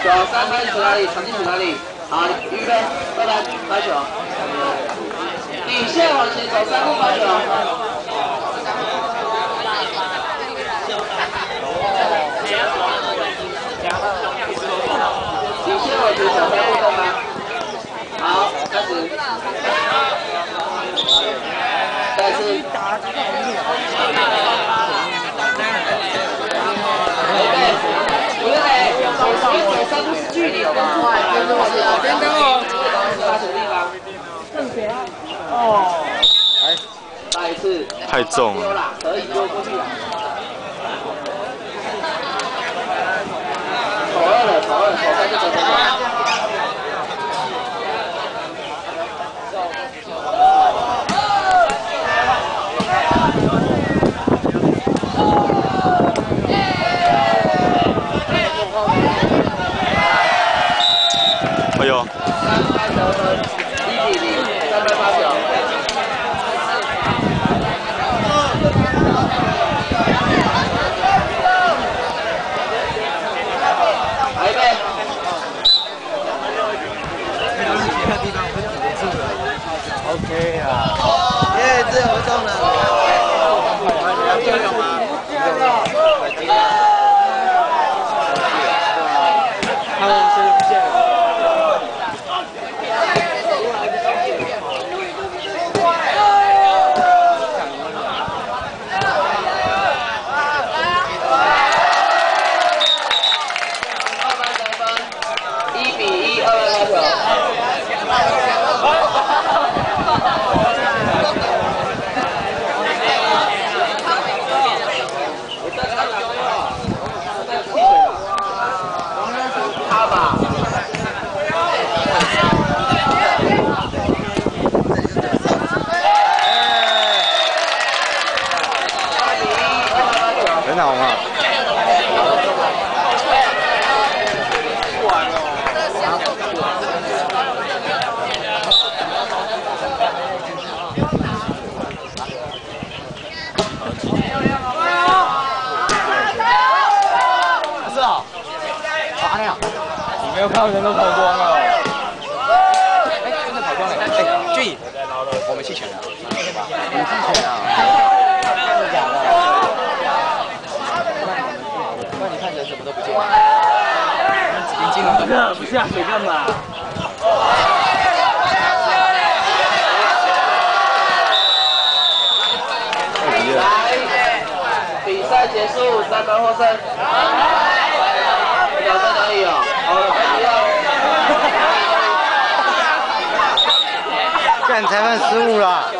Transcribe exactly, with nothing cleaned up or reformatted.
九三分处哪里？场地处哪里？好，预备，二来发球。底线往前走三步发球。底线往前走三步动吗？好，开始。再次。不用哎，走走三步是距离，好不好？跟着我的，跟着我。发球地方。哦。来，再一次。 太重了。 丢了，可以丢过去了。投二了，投二，投三就走走走。 哎呦！ 三分得分，一比零，三分发球。来预备。OK 啊！耶，这合中了。他们是不见了。 很好嘛。 是啊，啊那样， 你没有看到人都跑光了。 哎，真的跑光了。哎，俊，我们弃权了。你弃权啊？真的假的？那你看人什么都不见。眼睛不是不下水干嘛？来，比赛结束，三分获胜。两分而已哦。好了，开始了。 干裁判失误了。